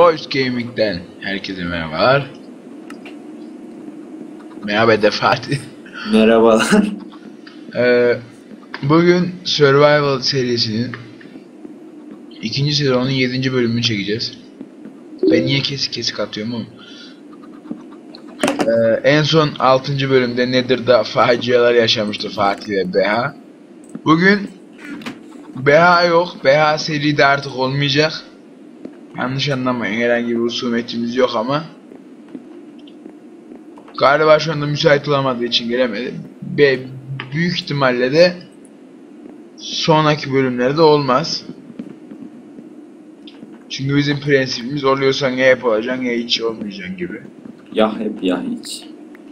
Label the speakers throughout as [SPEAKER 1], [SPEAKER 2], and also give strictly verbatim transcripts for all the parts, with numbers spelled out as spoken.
[SPEAKER 1] Voice Gaming'den herkese merhabalar. Merhaba de Fatih.
[SPEAKER 2] Merhabalar.
[SPEAKER 1] Ee, bugün Survival serisinin ikinci sezonun yedinci bölümünü çekeceğiz. Ben niye kesik kesik atıyorum oğlum? Ee, en son altıncı bölümde Nether'da facialar yaşamıştı Fatih ve Beha. Bugün Beha yok. Beha seride artık olmayacak. Yanlış anlamayın, herhangi bir husumetimiz yok ama galiba şu anda müsait olamadığı için gelemedi. Ve büyük ihtimalle de sonraki bölümlerde olmaz. Çünkü bizim prensibimiz oluyorsan ya hep olacaksın ya hiç olmayacaksın gibi.
[SPEAKER 2] Ya hep ya hiç.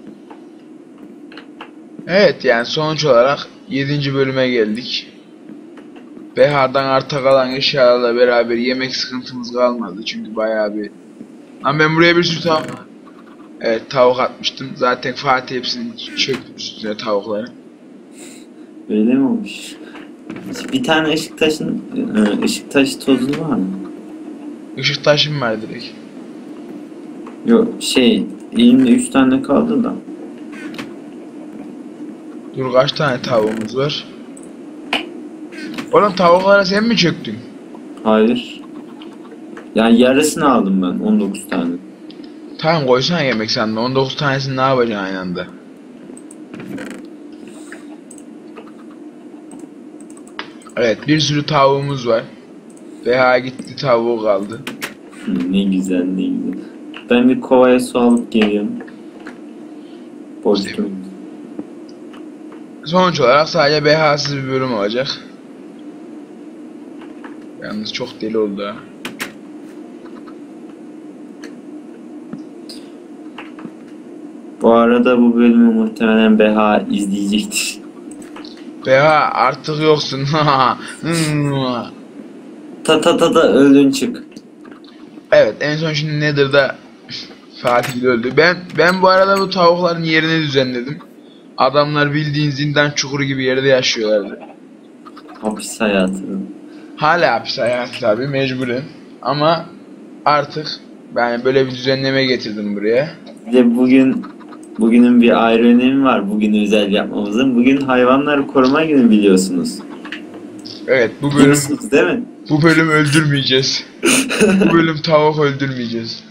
[SPEAKER 1] Evet, yani sonuç olarak yedinci bölüme geldik. Beha'dan arta kalan eşyalarla beraber yemek sıkıntımız kalmadı. Çünkü bayağı bir... Ama ben buraya bir sürü tavuk... Evet, tavuk atmıştım. Zaten Fatih hepsini çökmüş üstüne tavukları.
[SPEAKER 2] Öyle mi olmuş? Bir tane ışık taşın ışık taşı tozun var mı?
[SPEAKER 1] Işık taşım var direkt.
[SPEAKER 2] Yok şey elimde üç tane kaldı da.
[SPEAKER 1] Dur, kaç tane tavuğumuz var? Oğlum tavuklara sen mi çöktün?
[SPEAKER 2] Hayır. Yani yarısını aldım ben, on dokuz tane.
[SPEAKER 1] Tamam, koysana yemek sandığına. on dokuz tanesini ne yapacaksın aynı anda? Evet, bir sürü tavuğumuz var. Veha gitti, tavuğu kaldı.
[SPEAKER 2] Ne güzel, ne güzel. Ben bir kovaya su alıp geliyorum. Boştum.
[SPEAKER 1] Sonuç olarak sadece Beha'sız bir bölüm olacak. Yalnız çok deli oldu ha.
[SPEAKER 2] Bu arada bu bölümü muhtemelen Beha izleyecektir.
[SPEAKER 1] Beha artık yoksun.
[SPEAKER 2] Ta ta ta da öldün çık.
[SPEAKER 1] Evet, en son şimdi Nether'da Fatih öldü. Ben ben bu arada bu tavukların yerini düzenledim. Adamlar bildiğin zindan çukuru gibi yerde yaşıyorlardı.
[SPEAKER 2] Hapis hayatı.
[SPEAKER 1] Hala hapis hayatı tabi, mecburen. Ama artık ben böyle bir düzenleme getirdim buraya.
[SPEAKER 2] Bir de bugün bugünün bir ayrı önemi var. Bugün özel yapmamızın. Bugün hayvanları koruma günü biliyorsunuz.
[SPEAKER 1] Evet, bu bölüm
[SPEAKER 2] Biliyorsunuz değil mi?
[SPEAKER 1] bu bölüm öldürmeyeceğiz. Bu bölüm tavuk öldürmeyeceğiz.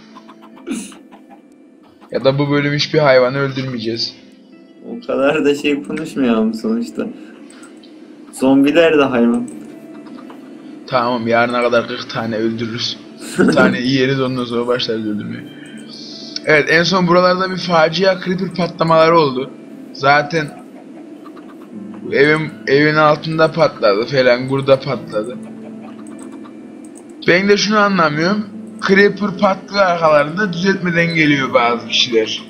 [SPEAKER 1] Ya da bu bölüm hiçbir hayvanı öldürmeyeceğiz.
[SPEAKER 2] O kadar da şey konuşmayalım sonuçta. Zombiler de hayvan.
[SPEAKER 1] Tamam, yarına kadar kırk tane öldürürüz. Bir tane yeriz, ondan sonra başlarız öldürmeye. Evet, en son buralarda bir facia creeper patlamaları oldu. Zaten evin evin altında patladı falan, burada patladı. Ben de şunu anlamıyorum. Creeper patlıyor arkalarında, düzeltmeden geliyor bazı kişiler.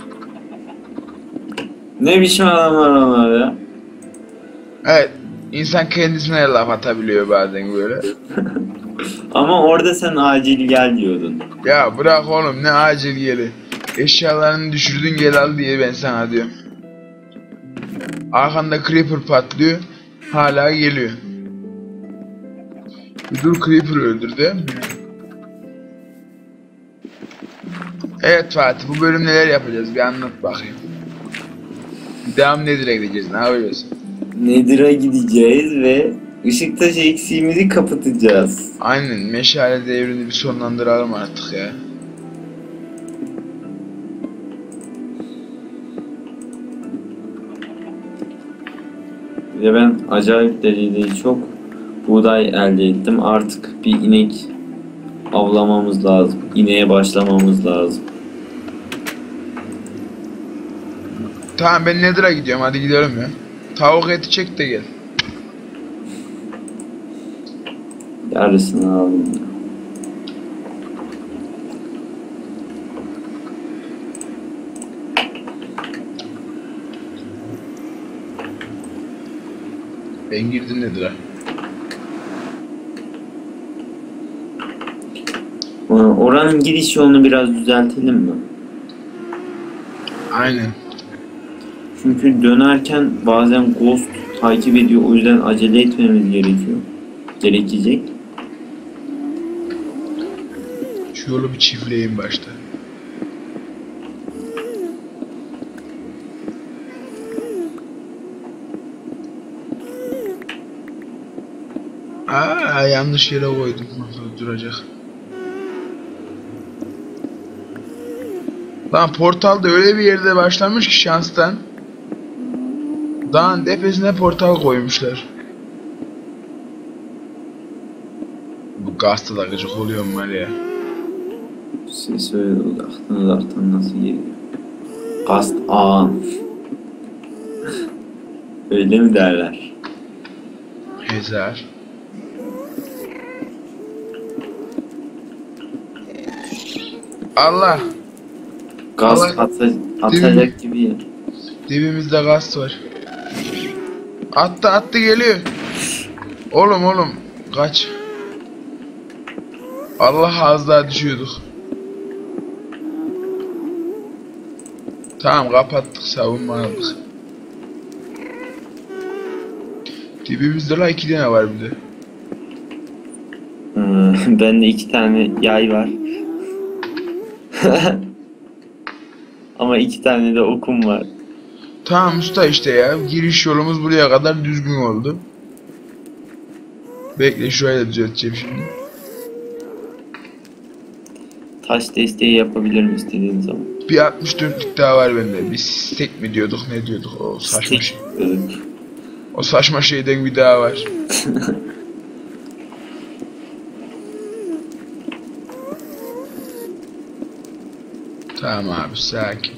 [SPEAKER 2] Ne biçim adamlar onlar ya?
[SPEAKER 1] Evet, insan kendisine laf atabiliyor bazen böyle.
[SPEAKER 2] Ama orada sen acil gel diyordun.
[SPEAKER 1] Ya bırak oğlum, ne acil geli. Eşyalarını düşürdün, gel al diye ben sana diyorum. Arkanda creeper patlıyor, hala geliyor. Bir dur, creeper öldürdü. Evet Fatih, bu bölüm neler yapacağız bir anlat bakayım. Devam Nether'a gideceğiz, ne yapacağız?
[SPEAKER 2] Nether'a gideceğiz ve ışık taşı eksiğimizi kapatacağız.
[SPEAKER 1] Aynen, meşale devrini bir sonlandıralım artık ya.
[SPEAKER 2] Ve ben acayip derecede çok buğday elde ettim. Artık bir inek avlamamız lazım. İneğe başlamamız lazım.
[SPEAKER 1] Tamam, ben Nether'a gidiyorum, hadi gidelim ya. Tavuk eti çek de gel.
[SPEAKER 2] Yarısını aldım ya.
[SPEAKER 1] Ben girdim Nether'a.
[SPEAKER 2] Oranın giriş yolunu biraz düzeltelim mi?
[SPEAKER 1] Aynen.
[SPEAKER 2] Çünkü dönerken bazen Ghost takip ediyor, o yüzden acele etmemiz gerekiyor. Gerekecek.
[SPEAKER 1] Şu yolu bir çiftleyin başta. Aa, yanlış yere koydum. Nasıl duracak? Lan portalda öyle bir yerde başlamış ki şanstan. Dağın tepesine portal koymuşlar. Bu gazete da gıcık oluyor mu var ya?
[SPEAKER 2] Ses öyle uzaktan uzaktan nasıl geliyor? Gast ağam. Öyle mi derler?
[SPEAKER 1] Hezar. Allah.
[SPEAKER 2] Gaz
[SPEAKER 1] Allah.
[SPEAKER 2] ata atacak gibi ya.
[SPEAKER 1] Dibimizde gaz var. Attı attı geliyor. Oğlum oğlum kaç. Allah az daha düşüyorduk. Tamam kapattık, savunma aldık. Dibimizde la iki tane var bir de.
[SPEAKER 2] Hmm, bende iki tane yay var. Ama iki tane de okum var.
[SPEAKER 1] Tamam usta işte ya. Giriş yolumuz buraya kadar düzgün oldu. Bekle şurayı da düzelteceğim şimdi.
[SPEAKER 2] Taş desteği yapabilirim istediğin zaman.
[SPEAKER 1] Bir altmış dörtlük daha var bende. Bir stek mi diyorduk ne diyorduk o saçma
[SPEAKER 2] Stick
[SPEAKER 1] şey.
[SPEAKER 2] diyorduk.
[SPEAKER 1] O saçma şeyden bir daha var. Tamam abi sakin.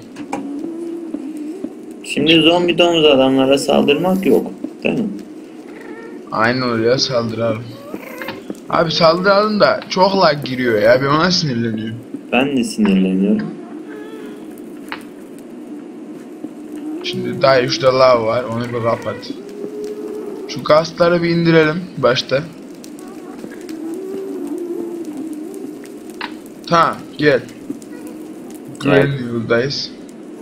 [SPEAKER 2] Şimdi zombi domuz adamlara saldırmak yok. Değil mi?
[SPEAKER 1] Aynen öyle ya, saldıralım. Abi saldıralım da çok lag giriyor ya, ben ona sinirleniyorum.
[SPEAKER 2] Ben de sinirleniyorum.
[SPEAKER 1] Şimdi daha şurada lav var, onu bir kapat. Şu gazları bir indirelim başta. Tamam gel. Güvenli yoldayız.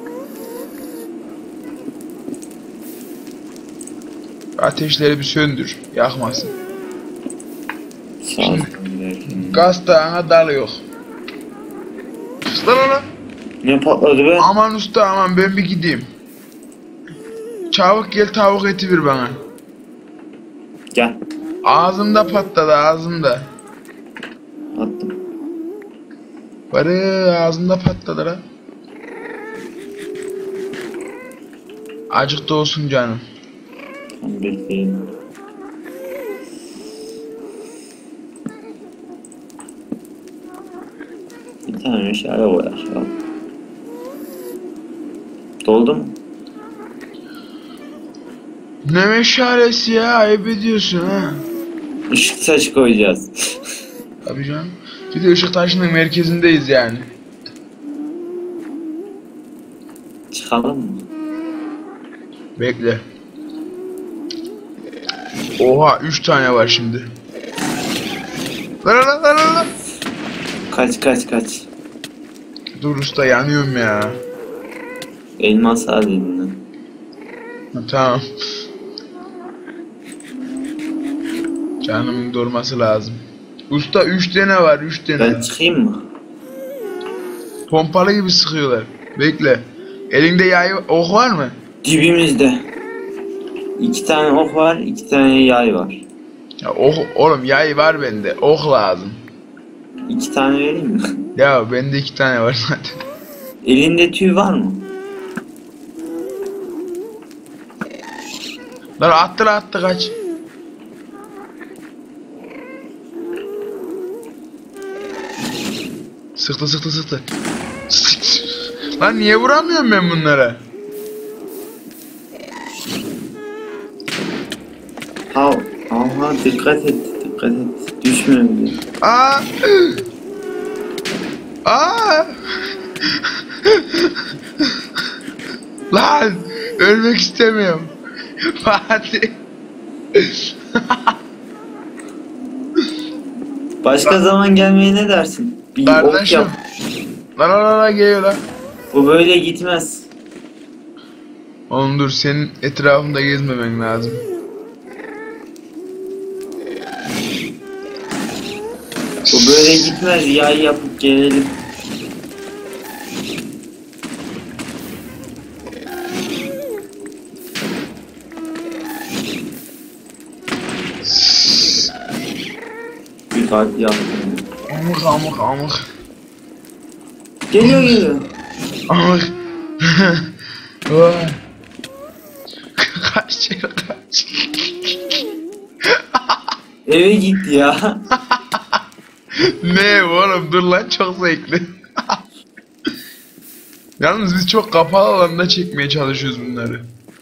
[SPEAKER 1] Ateşleri bir söndür, yakmasın.
[SPEAKER 2] Sağ ol.
[SPEAKER 1] Gaz dağına dal yok. Lan lan.
[SPEAKER 2] Ne patladı be?
[SPEAKER 1] Aman usta aman, ben bir gideyim. Çabuk gel, tavuk eti bir bana.
[SPEAKER 2] Gel.
[SPEAKER 1] Ağzımda patladı, ağzımda.
[SPEAKER 2] Attım.
[SPEAKER 1] Barı ağzımda patladı lan. Acık da olsun canım.
[SPEAKER 2] Tam bekleyelim. Bir tane meşale koyar. Al. Doldu mu?
[SPEAKER 1] Ne meşalesi ya, ayıp ediyorsun ha.
[SPEAKER 2] Işık taşı koyacağız.
[SPEAKER 1] Tabii canım. Bir de Işıktaşı'nın merkezindeyiz yani.
[SPEAKER 2] Çıkalım mı?
[SPEAKER 1] Bekle. Oha üç tane var şimdi. Lan lan lan lan lan.
[SPEAKER 2] Kaç kaç kaç.
[SPEAKER 1] Dur usta, yanıyorum ya.
[SPEAKER 2] Elmas al elinden.
[SPEAKER 1] Ha, tamam. Canımın durması lazım. Usta üç tane var, üç tane.
[SPEAKER 2] Ben çıkayım mı?
[SPEAKER 1] Pompalı gibi sıkıyorlar. Bekle. Elinde yay, ok var mı?
[SPEAKER 2] Dibimizde. İki tane ok var, iki tane yay var.
[SPEAKER 1] Ya ok, oğlum yay var bende. Ok lazım.
[SPEAKER 2] İki tane vereyim mi?
[SPEAKER 1] Ya bende iki tane var zaten.
[SPEAKER 2] Elinde tüy var mı?
[SPEAKER 1] Lan attı lan attı, kaç. Sıktı sıktı sıktı. Sıktı. Lan niye vuramıyorum ben bunlara?
[SPEAKER 2] Ha, aha dikkat et, dikkat et. Düşme öyle.
[SPEAKER 1] Aa! Aa! Lan ölmek istemiyorum. Fatih.
[SPEAKER 2] Başka zaman gelmeye ne dersin? Bir ok
[SPEAKER 1] Kardeşim.
[SPEAKER 2] yap.
[SPEAKER 1] Lan lan lan geliyor lan.
[SPEAKER 2] Bu böyle gitmez.
[SPEAKER 1] Oğlum dur, senin etrafında gezmemen lazım.
[SPEAKER 2] Bu böyle böyle gitmez. Yay yapıp gelelim. Bir kalp yaptım.
[SPEAKER 1] Amık amık amık.
[SPEAKER 2] Geliyor geliyor.
[SPEAKER 1] Amık. Vay. Kaç yere kaç.
[SPEAKER 2] Eve git ya.
[SPEAKER 1] Ne oğlum dur lan çok zevkli. Yalnız biz çok kapalı alanda çekmeye çalışıyoruz bunları.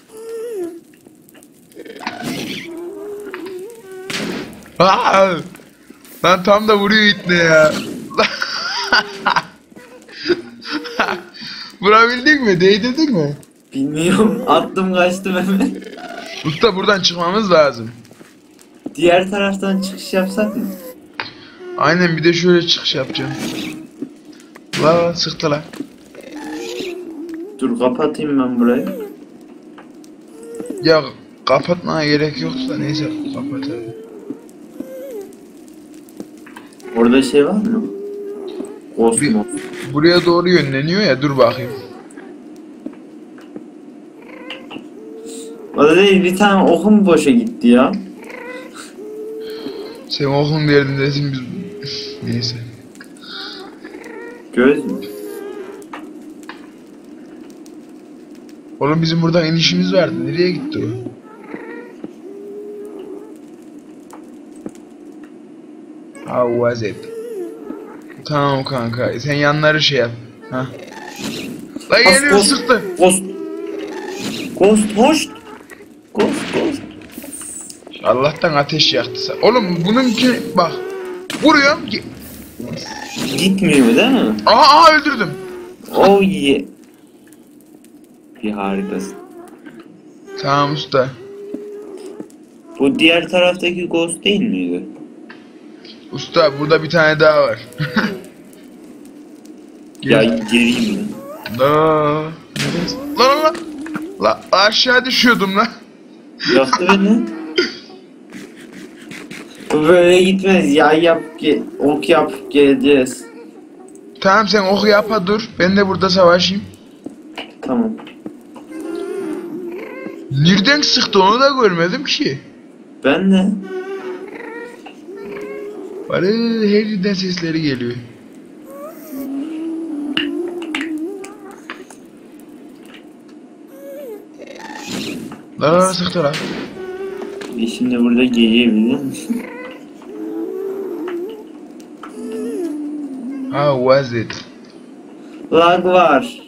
[SPEAKER 1] Aa! Lan tam da vuruyor itne ya. Vurabildin mi? Değdirdin mi?
[SPEAKER 2] Bilmiyorum. Attım kaçtım hemen.
[SPEAKER 1] Usta buradan çıkmamız lazım.
[SPEAKER 2] Diğer taraftan çıkış yapsak mı?
[SPEAKER 1] Aynen bir de şöyle çıkış yapacağım. La sıktı la.
[SPEAKER 2] Dur kapatayım ben burayı.
[SPEAKER 1] Ya kapatmaya gerek yoksa neyse kapat hadi.
[SPEAKER 2] Orada şey var mı?
[SPEAKER 1] Bir,
[SPEAKER 2] Osmo.
[SPEAKER 1] buraya doğru yönleniyor ya dur bakayım.
[SPEAKER 2] Orada değil bir tane okum boşa gitti ya.
[SPEAKER 1] Sen okun derdindesin biz... Neyse.
[SPEAKER 2] Göz mü?
[SPEAKER 1] Oğlum bizim buradan inişimiz vardı. Nereye gitti o? How was it? Tamam kanka. Sen yanları şey yap. Ha. La geliyor
[SPEAKER 2] Ghost,
[SPEAKER 1] sıktı.
[SPEAKER 2] Ghost. Ghost hoş. Ghost ghost.
[SPEAKER 1] Allah'tan ateş yaktı. Oğlum bununki bak. Vuruyorum. Ki...
[SPEAKER 2] Gitmiyor değil mi?
[SPEAKER 1] Aha, aha öldürdüm.
[SPEAKER 2] Oh yeah. Bir harikasın.
[SPEAKER 1] Tamam usta.
[SPEAKER 2] Bu diğer taraftaki ghost değil miydi?
[SPEAKER 1] Usta burada bir tane daha var.
[SPEAKER 2] Ya gireyim mi?
[SPEAKER 1] La. La la la. La aşağı düşüyordum lan.
[SPEAKER 2] Yaktı beni. Bu böyle gitmez. Ya yap ge ok yap geleceğiz.
[SPEAKER 1] Tamam sen oku yapa dur. Ben de burada savaşayım.
[SPEAKER 2] Tamam.
[SPEAKER 1] Nereden sıktı onu da görmedim ki.
[SPEAKER 2] Ben de.
[SPEAKER 1] Bari her yerden sesleri geliyor. La la la sıktı la.
[SPEAKER 2] E şimdi burada gelebilir misin?
[SPEAKER 1] How was it?
[SPEAKER 2] Lag var.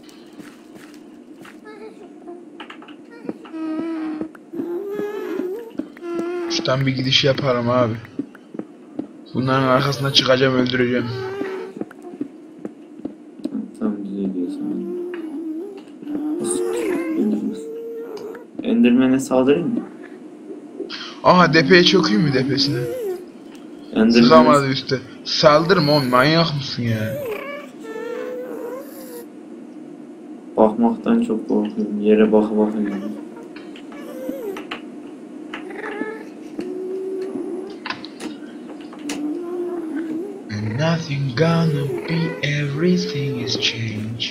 [SPEAKER 1] Şuradan bir gidiş yaparım abi. Bunların arkasına çıkacağım öldüreceğim.
[SPEAKER 2] Tamam güzel diyorsun. Enderman'e saldırayım mı?
[SPEAKER 1] Aha depeye çökeyim mi depesine?
[SPEAKER 2] Enderman
[SPEAKER 1] Sıkamadı üstte. Saldırma oğlum manyak mısın ya?
[SPEAKER 2] bakmaktan çok korkuyorum. Yere baka baka gidiyorum.
[SPEAKER 1] And nothing gonna be, everything is change.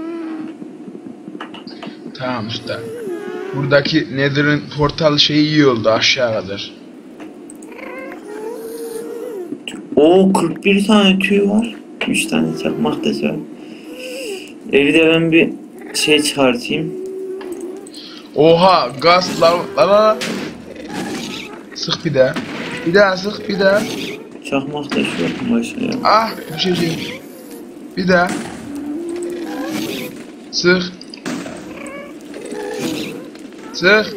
[SPEAKER 1] Tamam usta. Buradaki Nether'ın portal şeyi iyi oldu aşağı kadar.
[SPEAKER 2] Oo kırk bir tane tüy var. üç tane çakmak taşı var. Evde ben bir şey çıkartayım.
[SPEAKER 1] Oha gaz la la la. Sık bir daha. Bir daha sık bir daha.
[SPEAKER 2] Çakmak taşı yok mu başka ya?
[SPEAKER 1] Ah düşeceğim. Bir daha. Sık. Sık.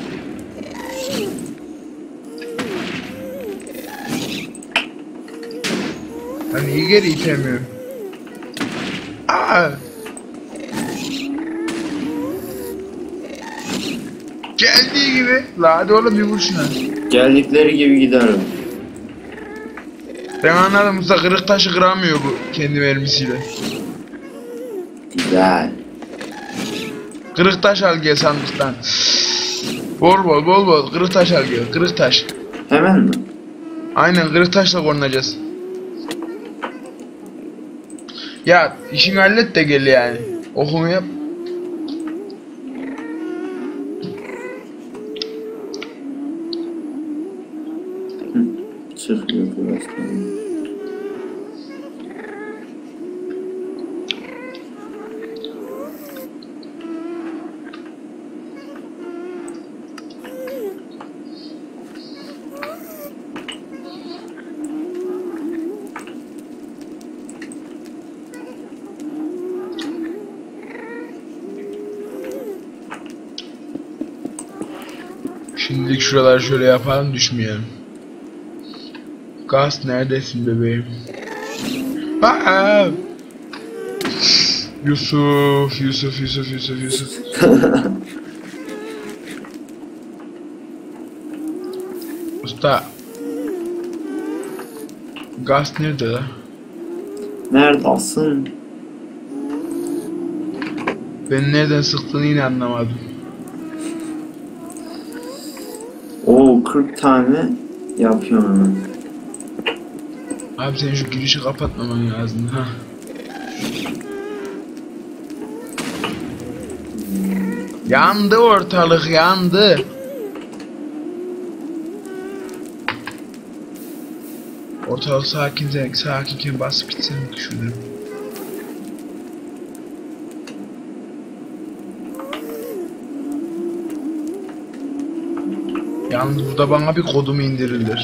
[SPEAKER 1] Ben iyi geri itemiyorum. Aa. Geldiği gibi. La hadi oğlum bir vur şuna.
[SPEAKER 2] Geldikleri gibi giderim.
[SPEAKER 1] Ben anladım usta kırık taşı kıramıyor bu kendi mermisiyle.
[SPEAKER 2] Güzel.
[SPEAKER 1] Kırık taş al gel sandıktan. Bol bol bol bol kırık taş al gel. Kırık taş.
[SPEAKER 2] Hemen mi?
[SPEAKER 1] Aynen kırık taşla korunacağız. Ya işini hallet de gel yani. Okunu yap.
[SPEAKER 2] Çıkıyor başkanım.
[SPEAKER 1] Şimdilik şuraları şöyle yapalım, düşmeyelim. Gaz neredesin bebeğim? Aa! Yusuf, Yusuf, Yusuf, Yusuf, Yusuf. Usta. Gaz nerede la?
[SPEAKER 2] Neredesin?
[SPEAKER 1] Ben nereden sıktığını yine anlamadım.
[SPEAKER 2] Oo kırk tane yapıyorum hemen.
[SPEAKER 1] Abi sen şu girişi kapatmaman lazım ha. Yandı ortalık, yandı. Ortalık sakinken, sakinken basıp gitsem düşünürüm. Yalnız burada bana bir kodum indirirler.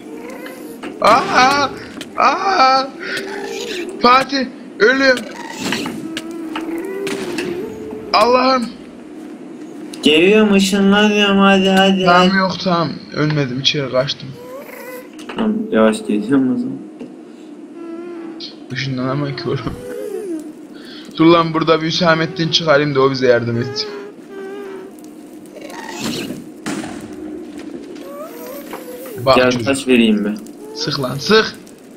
[SPEAKER 1] Aa! Aa! Fatih, ölüm. Allah'ım.
[SPEAKER 2] Geliyorum, ışınlanıyorum, hadi hadi.
[SPEAKER 1] Tamam yok tamam. Ölmedim, içeri kaçtım.
[SPEAKER 2] Tamam, yavaş geliyorum o zaman.
[SPEAKER 1] Işınlanamam ki oğlum. Dur lan burada bir Hüsamettin çıkarayım da o bize yardım etsin. Bak
[SPEAKER 2] Gel
[SPEAKER 1] çocuk.
[SPEAKER 2] taş vereyim be.
[SPEAKER 1] Sık lan sık.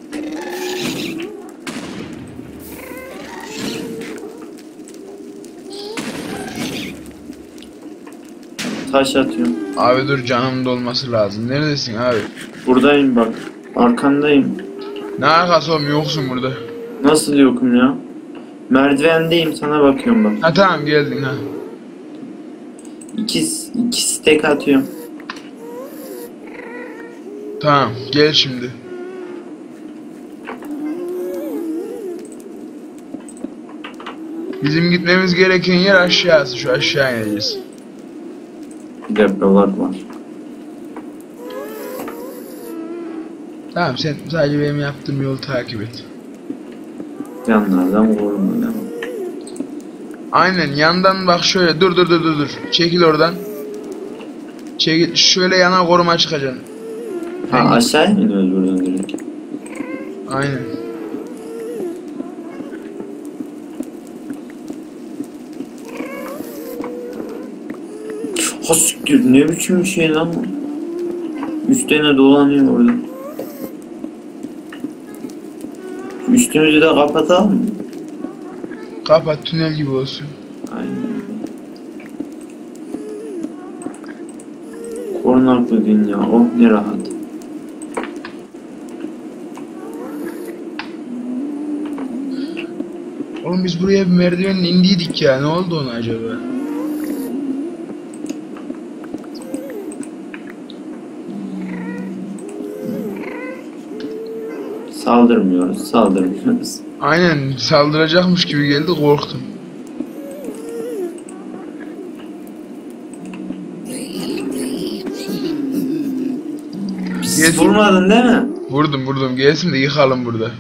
[SPEAKER 2] Taş atıyorum.
[SPEAKER 1] Abi dur canım dolması lazım. Neredesin abi?
[SPEAKER 2] Buradayım bak. Arkandayım.
[SPEAKER 1] Ne arkası oğlum yoksun burada.
[SPEAKER 2] Nasıl yokum ya? Merdivendeyim, sana bakıyorum bak.
[SPEAKER 1] Ha tamam geldin ha.
[SPEAKER 2] İki, iki stek atıyorum.
[SPEAKER 1] Tamam gel şimdi. Bizim gitmemiz gereken yer aşağısı. Şu aşağı ineceğiz.
[SPEAKER 2] Bir de bak var.
[SPEAKER 1] Tamam sen sadece benim yaptığım yolu takip et.
[SPEAKER 2] Yanlardan vurma ya.
[SPEAKER 1] Aynen yandan bak şöyle dur dur dur dur dur. Çekil oradan. Çekil şöyle yana koruma çıkacaksın.
[SPEAKER 2] Ha aşağı mı iniyoruz buradan direkt?
[SPEAKER 1] Aynen.
[SPEAKER 2] Ha siktir, ne biçim bir şey lan bu? Üç tane dolanıyor orada. Üstümüzü de kapatalım mı?
[SPEAKER 1] Kapat tünel gibi olsun.
[SPEAKER 2] Aynen. Korunaklı dünya, oh ne rahat.
[SPEAKER 1] Oğlum biz buraya bir merdivenle indiydik ya. Ne oldu ona acaba?
[SPEAKER 2] Saldırmıyoruz, saldırmıyoruz.
[SPEAKER 1] Aynen saldıracakmış gibi geldi korktum. Gelsin.
[SPEAKER 2] Vurmadın değil mi?
[SPEAKER 1] Vurdum vurdum gelsin de yıkalım burada.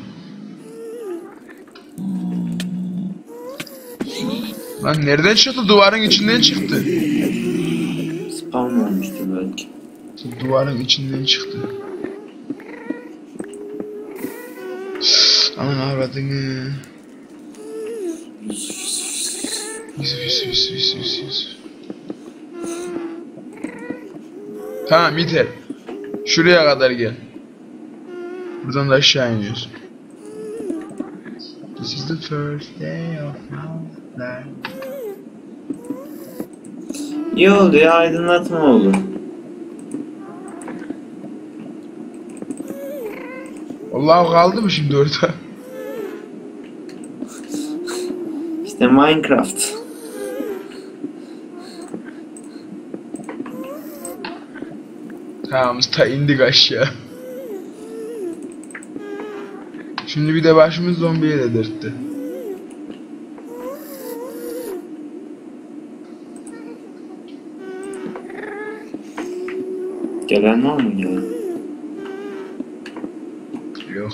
[SPEAKER 1] Lan nereden çıktı? Duvarın içinden çıktı.
[SPEAKER 2] Spawn olmuştur belki.
[SPEAKER 1] Duvarın içinden çıktı. Aman avradını. Yusuf Yusuf Yusuf Yusuf Yusuf Yusuf. Tamam yeter. Şuraya kadar gel. Buradan da aşağı iniyorsun. This is the first day of my life.
[SPEAKER 2] İyi oldu ya, aydınlatma oldu.
[SPEAKER 1] Allah kaldı mı şimdi orada?
[SPEAKER 2] İşte Minecraft.
[SPEAKER 1] Tamam ta indik aşağı. Şimdi bir de başımız zombiye dedirtti.
[SPEAKER 2] Gelen var mı gelen?
[SPEAKER 1] Yok.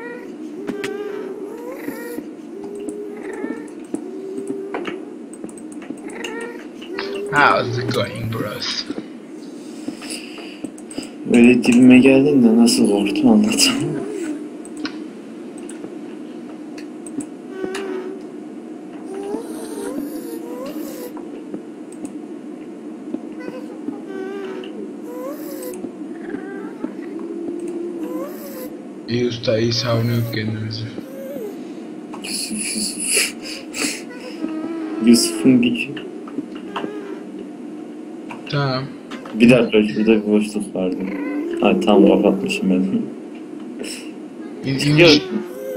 [SPEAKER 1] How's it going, bros?
[SPEAKER 2] Öyle dibime geldin de nasıl korktum anlatamam.
[SPEAKER 1] İyi usta, iyi savunuyor kendimizi.
[SPEAKER 2] Yusuf Yusuf. Yusuf'un gücü.
[SPEAKER 1] Tamam.
[SPEAKER 2] Bir dakika şurada bir boşluk vardı. Ha tam kapatmışım ben.
[SPEAKER 1] İn,
[SPEAKER 2] Çıkıyor.
[SPEAKER 1] iniş.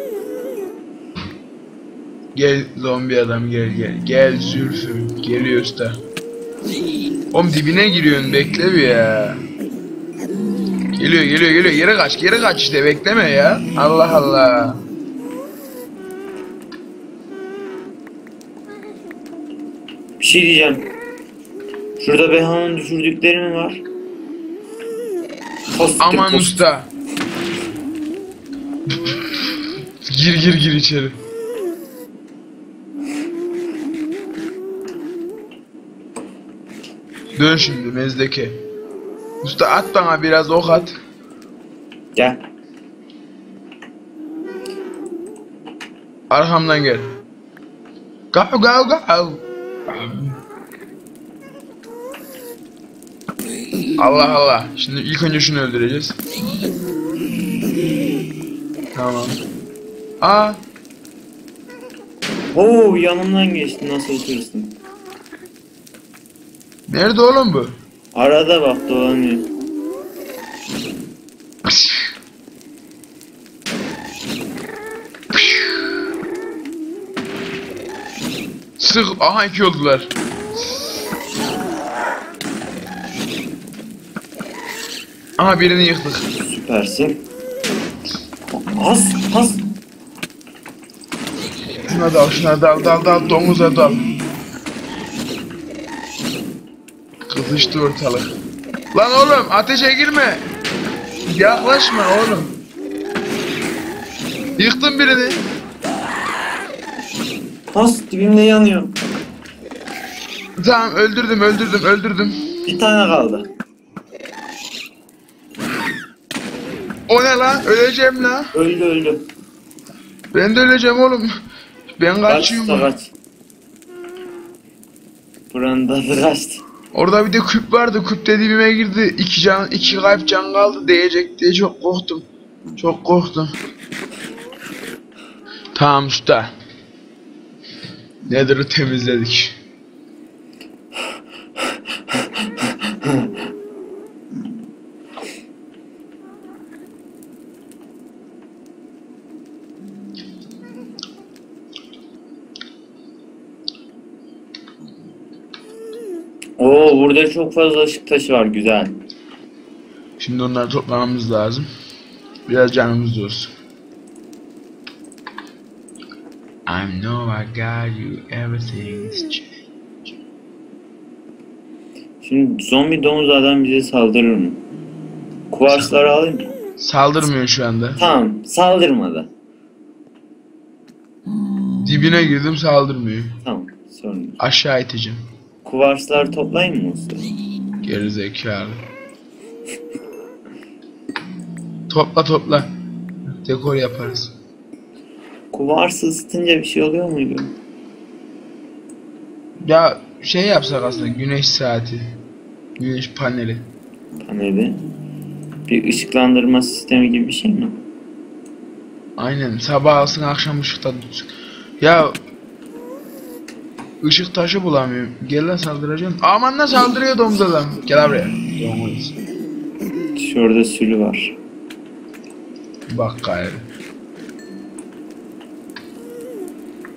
[SPEAKER 1] Gel zombi adam gel gel. Gel Zülfü. Geliyor usta. Oğlum dibine giriyorsun, bekle bir ya. Geliyor geliyor geliyor. Geri kaç geri kaç işte, bekleme ya. Allah Allah.
[SPEAKER 2] Bir şey diyeceğim. Şurada Beha'nın düşürdükleri mi var? Postik,
[SPEAKER 1] Aman
[SPEAKER 2] postik.
[SPEAKER 1] usta. Gir gir gir içeri. Dön şimdi mezdeke. Usta at bana biraz ok at.
[SPEAKER 2] Gel.
[SPEAKER 1] Arkamdan gel. Gav gav gav. Allah Allah. Şimdi ilk önce şunu öldüreceğiz. Tamam. Aa,
[SPEAKER 2] Oo yanımdan geçti, nasıl oturursun?
[SPEAKER 1] nerede oğlum bu?
[SPEAKER 2] Arada bak dolanıyor.
[SPEAKER 1] Sık. Aha iki oldular. Aha birini yıktık.
[SPEAKER 2] Süpersin. Has has.
[SPEAKER 1] Şuna dal, şuna dal, dal, dal, domuza dal. Kızıştı ortalık. Lan oğlum ateşe girme. Yaklaşma oğlum. Yıktım birini.
[SPEAKER 2] Has dibimde yanıyor.
[SPEAKER 1] Tamam öldürdüm, öldürdüm, öldürdüm.
[SPEAKER 2] Bir tane kaldı.
[SPEAKER 1] O ne lan? Öleceğim lan.
[SPEAKER 2] Öldü öldü.
[SPEAKER 1] Ben de öleceğim oğlum. Ben
[SPEAKER 2] Kaç
[SPEAKER 1] kaçıyorum.
[SPEAKER 2] usta kaç. Buranın tadı kaçtı.
[SPEAKER 1] Orada bir de küp vardı. Küp de dibime girdi. İki can, iki kalp can kaldı diyecek diye çok korktum. Çok korktum. Tamam usta. Nether'ı temizledik.
[SPEAKER 2] Oo burada çok fazla ışık taşı var, güzel.
[SPEAKER 1] Şimdi onları toplamamız lazım. Biraz canımız olsun. I know I got you, everything is changed.
[SPEAKER 2] Şimdi zombi domuz adam bize saldırır mı? Kuvarsları alayım mı?
[SPEAKER 1] Saldırmıyor şu anda.
[SPEAKER 2] Tamam, saldırmadı.
[SPEAKER 1] Dibine girdim, saldırmıyor.
[SPEAKER 2] Tamam, sorun yok.
[SPEAKER 1] Aşağı iteceğim.
[SPEAKER 2] Kuvarsları toplayayım mı usta?
[SPEAKER 1] Geri zekalı. Topla topla. Dekor yaparız.
[SPEAKER 2] Kuvarsı ısıtınca bir şey oluyor muydu?
[SPEAKER 1] Ya şey yapsak aslında, güneş saati. Güneş paneli.
[SPEAKER 2] Paneli. Bir ışıklandırma sistemi gibi bir şey mi?
[SPEAKER 1] Aynen, sabah alsın akşam ışıkta tutsun. Ya ışık taşı bulamıyorum. Gel lan saldıracağım. Aman da saldırıyor domuz adam. Gel buraya. Domuz.
[SPEAKER 2] Şurada sülü var.
[SPEAKER 1] Bak gayrı.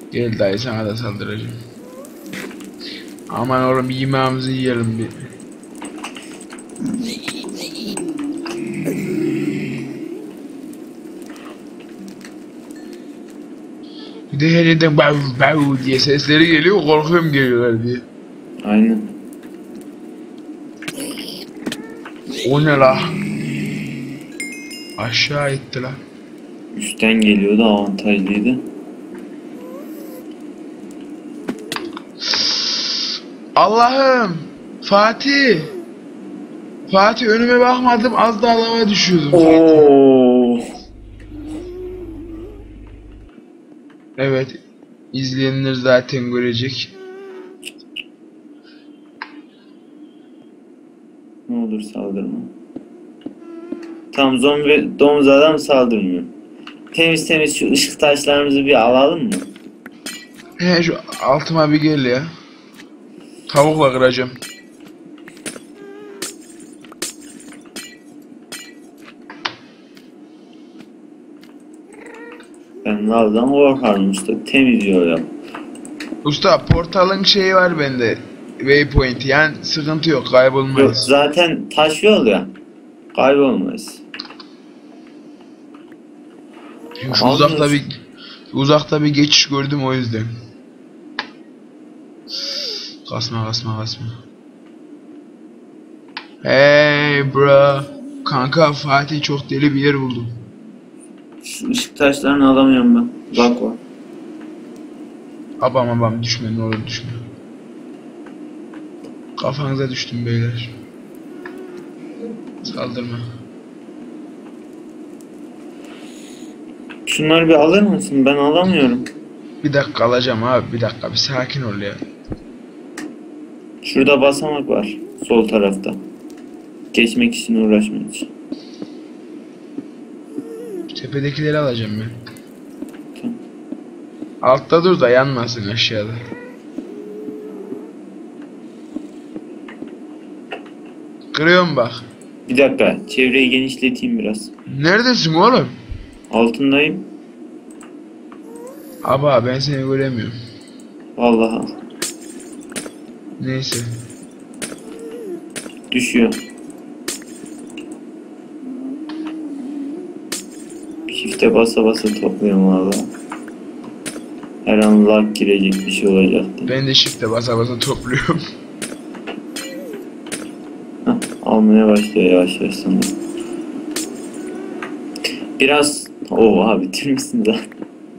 [SPEAKER 1] Gel dayı, sana da saldıracağım. Aman oğlum, yemeğimizi yiyelim bir. Bir de her yerden bav bav diye sesleri geliyor, korkuyorum geliyorlar diye.
[SPEAKER 2] Aynen.
[SPEAKER 1] O ne la? Aşağı itti la.
[SPEAKER 2] Üstten geliyordu, avantajlıydı.
[SPEAKER 1] Allah'ım! Fatih! Fatih, önüme bakmadım, az daha lava düşüyordum.
[SPEAKER 2] Oo.
[SPEAKER 1] Evet, izleyenler zaten görecek.
[SPEAKER 2] Ne olur saldırma. Tam zombi domuz adam saldırmıyor. Temiz temiz şu ışık taşlarımızı bir alalım mı?
[SPEAKER 1] He, şu altıma bir gel ya. Tavukla kıracağım.
[SPEAKER 2] Ben lavdan korkarım usta. Temiz yol yap.
[SPEAKER 1] Usta, portalın şeyi var bende. Waypoint, yani sıkıntı yok,
[SPEAKER 2] Yok,
[SPEAKER 1] kaybolmayız.
[SPEAKER 2] zaten taş yol ya. Kaybolmayız.
[SPEAKER 1] Şu uzakta bir uzakta bir geçiş gördüm, o yüzden. Kasma kasma kasma. Hey bro. Kanka, Fatih çok deli bir yer buldum.
[SPEAKER 2] Şu ışık taşlarını alamıyorum ben. Bak var.
[SPEAKER 1] Abam abam düşme, ne olur düşme. Kafanıza düştüm beyler. Saldırma.
[SPEAKER 2] Şunları bir alır mısın? Ben alamıyorum.
[SPEAKER 1] Bir dakika alacağım abi, bir dakika, bir sakin ol ya.
[SPEAKER 2] Şurada basamak var. Sol tarafta. Geçmek için uğraşmak için.
[SPEAKER 1] Tepedekileri alacağım ben.
[SPEAKER 2] Tamam.
[SPEAKER 1] Altta dur da yanmasın aşağıda. Kırıyorum bak.
[SPEAKER 2] Bir dakika. Çevreyi genişleteyim biraz.
[SPEAKER 1] Neredesin oğlum?
[SPEAKER 2] Altındayım.
[SPEAKER 1] Aba, ben seni göremiyorum.
[SPEAKER 2] Vallahi.
[SPEAKER 1] Neyse.
[SPEAKER 2] Düşüyor. Shift'e basa basa topluyorum valla. Her an lag girecek, bir şey olacak diye.
[SPEAKER 1] Ben de shift'e basa basa topluyorum.
[SPEAKER 2] Heh, almaya başlıyor yavaş yavaş sanırım. Biraz... Oha, bitirmişsin zaten.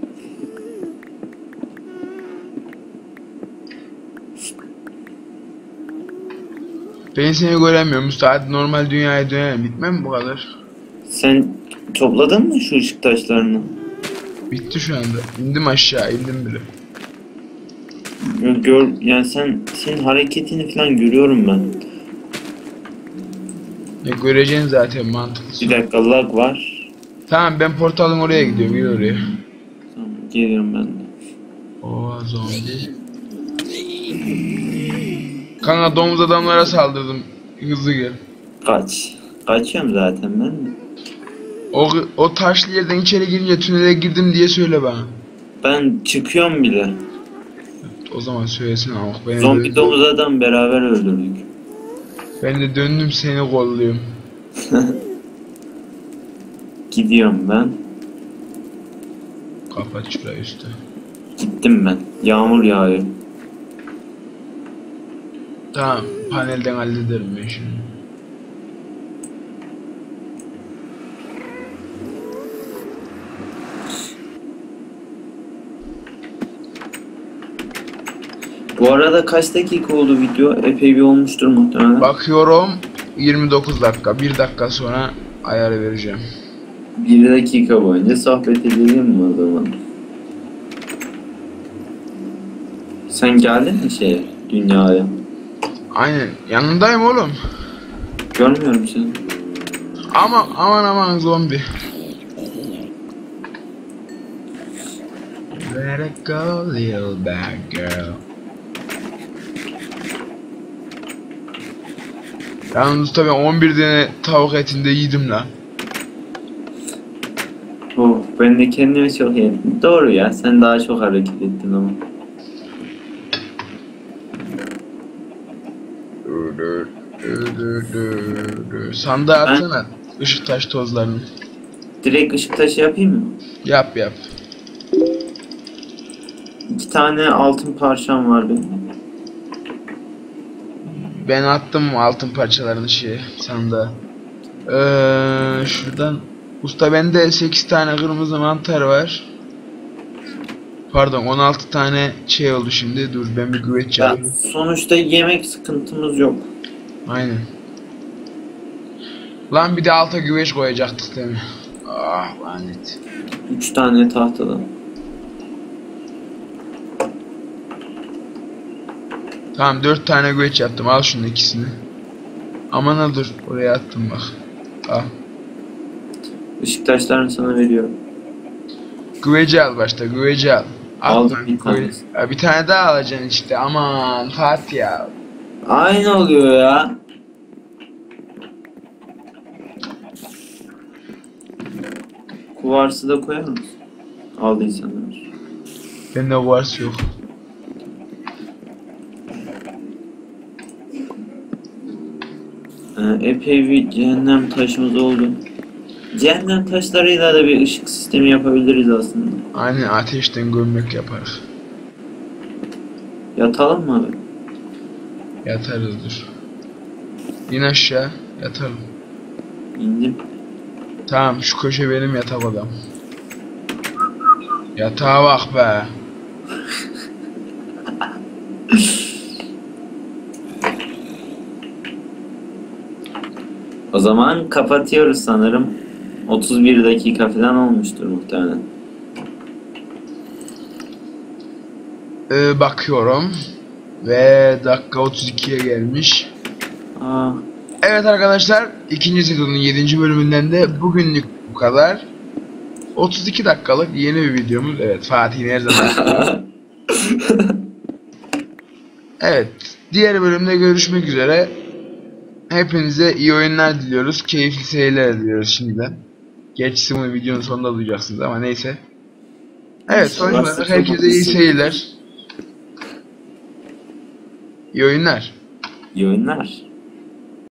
[SPEAKER 1] Ben seni göremiyorum. Müsaade, normal dünyaya dönelim. Bitmem mi bu kadar?
[SPEAKER 2] Sen topladın mı şu ışık taşlarını?
[SPEAKER 1] Bitti şu anda. İndim aşağı, indim bile.
[SPEAKER 2] Gör, yani sen senin hareketini falan görüyorum ben.
[SPEAKER 1] Ya göreceksin zaten, mantıklı.
[SPEAKER 2] Bir dakika, lag var.
[SPEAKER 1] Tamam, ben portalın oraya gidiyorum. Gel oraya.
[SPEAKER 2] Tamam, geliyorum ben de.
[SPEAKER 1] Oha, zombi. Kanka, domuz adamlara saldırdım. Hızlı gel.
[SPEAKER 2] Kaç. Kaçıyorum zaten ben de.
[SPEAKER 1] O, o taşlı yerden içeri girince tünele girdim diye söyle bana.
[SPEAKER 2] Ben çıkıyorum bile.
[SPEAKER 1] O zaman söylesin ama ben
[SPEAKER 2] Zombi
[SPEAKER 1] de,
[SPEAKER 2] domuz adam beraber öldürdük.
[SPEAKER 1] ben de döndüm seni kolluyorum.
[SPEAKER 2] Gidiyorum ben.
[SPEAKER 1] Kapat şurayı üstü.
[SPEAKER 2] Gittim ben. Yağmur yağıyor.
[SPEAKER 1] Tamam, panelden hallederim ben şimdi.
[SPEAKER 2] Bu arada kaç dakika oldu video? Epey bir olmuştur muhtemelen.
[SPEAKER 1] Bakıyorum, yirmi dokuz dakika. bir dakika sonra ayarı vereceğim.
[SPEAKER 2] Bir dakika boyunca sohbet edelim mi o zaman? Sen geldin mi şeye, dünyaya?
[SPEAKER 1] Aynen, yanındayım oğlum.
[SPEAKER 2] Görmüyorum seni.
[SPEAKER 1] Ama aman aman zombi. Let it go little bad girl. Yalnız tabi on bir tane tavuk etinde yedim la.
[SPEAKER 2] Oh, ben de kendimi çok iyi ettim. Doğru ya, sen daha çok hareket ettin ama.
[SPEAKER 1] Sandığa atsana ışık taş tozlarını.
[SPEAKER 2] Direkt ışık taşı yapayım mı?
[SPEAKER 1] Yap yap.
[SPEAKER 2] İki tane altın parçam var benim.
[SPEAKER 1] Ben attım altın parçalarını şeye sandığa. Ee, şuradan usta bende sekiz tane kırmızı mantar var. Pardon on altı tane şey oldu şimdi. Dur ben bir güveç
[SPEAKER 2] Ya,
[SPEAKER 1] yapayım.
[SPEAKER 2] sonuçta yemek sıkıntımız yok.
[SPEAKER 1] Aynen. Lan bir de alta güveç koyacaktık değil mi? Ah lanet.
[SPEAKER 2] Üç tane tahtadan.
[SPEAKER 1] Tamam dört tane güveç yaptım. Al şunun ikisini. Aman ha dur oraya attım bak. Al.
[SPEAKER 2] Işık taşlarını sana veriyorum.
[SPEAKER 1] Güveci al başta güveci al.
[SPEAKER 2] Aldım
[SPEAKER 1] Atma,
[SPEAKER 2] bir
[SPEAKER 1] güve-
[SPEAKER 2] tanesi.
[SPEAKER 1] Ya bir tane daha alacaksın işte. Aman Fatih ya.
[SPEAKER 2] Aynı oluyor ya. Kuvarsı da koyar mısın? Aldıysan ver.
[SPEAKER 1] Bende varsa yok.
[SPEAKER 2] Ee, epey bir cehennem taşımız oldu. Cehennem taşlarıyla da bir ışık sistemi yapabiliriz aslında.
[SPEAKER 1] Aynen ateşten gömlek yaparız.
[SPEAKER 2] Yatalım mı abi?
[SPEAKER 1] Yatarız dur. İn aşağı yatalım.
[SPEAKER 2] İndim.
[SPEAKER 1] Tamam şu köşe benim yatak odam. Yatağa bak be.
[SPEAKER 2] O zaman kapatıyoruz sanırım. otuz bir dakika falan olmuştur muhtemelen.
[SPEAKER 1] Ee, bakıyorum. Ve dakika otuz ikiye gelmiş.
[SPEAKER 2] Aa,
[SPEAKER 1] Evet arkadaşlar ikinci sezonun yedinci bölümünden de bugünlük bu kadar. otuz iki dakikalık yeni bir videomuz. Evet Fatih'in her zaman. Evet diğer bölümde görüşmek üzere. Hepinize iyi oyunlar diliyoruz. Keyifli seyirler diliyoruz şimdiden. Gerçi bunu videonun sonunda duyacaksınız ama neyse. Evet sonuç olarak herkese iyi seyirler. İyi oyunlar.
[SPEAKER 2] İyi oyunlar.